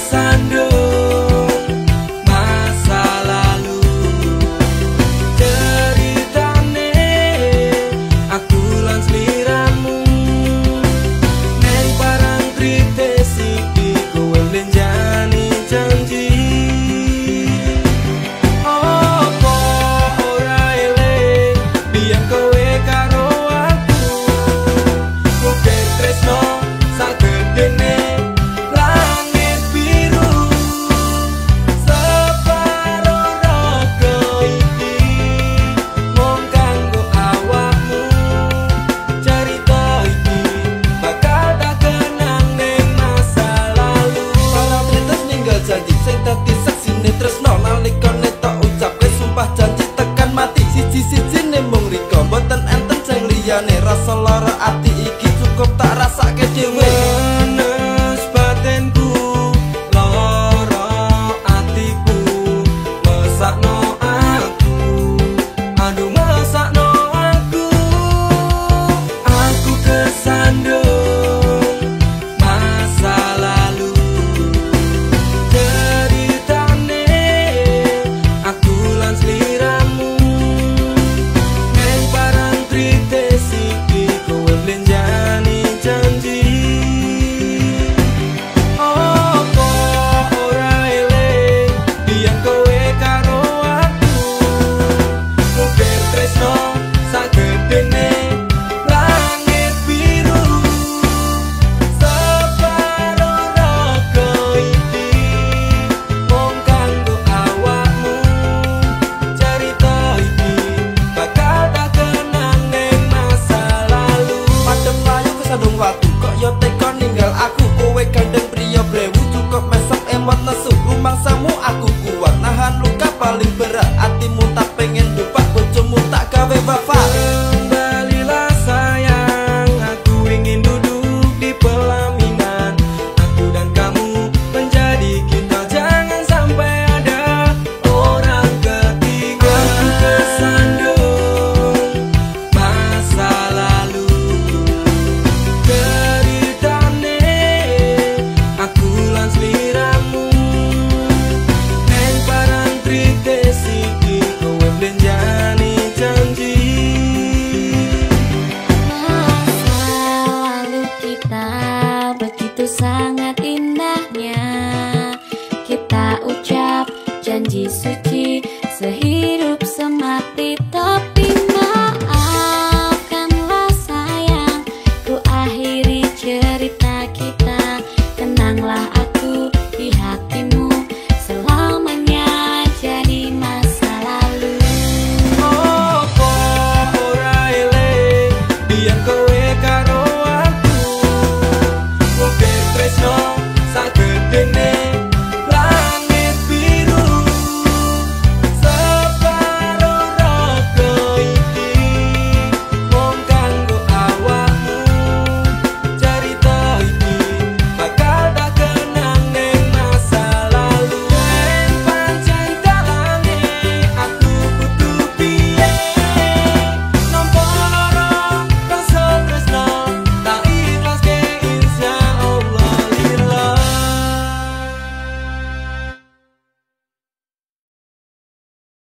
Rasa lara ati iki cukup tak rasake dhewe. Menes batinku, lara atiku, mesakno aku, aduh mesakno aku. Aku kesandung masa lalu, ceritane aku lan sliramu neng parang tritesi. Yo teko ninggal aku, kowe gandeng priya brewu cukup mesem emot nesu rumangsamu aku kuat nahan luka paling berat atimu tak pengen lupa bojomu tak gawe wafat. Kembalilah sayang, aku ingin duduk di pelaminan, aku dan kamu menjadi kita, jangan sampai ada orang ketiga. Aku kesandung masa lalu, sliramu neng parang tritesi kowe blenjani janji. Masa lalu kita begitu sangat indahnya, kita ucap janji suci.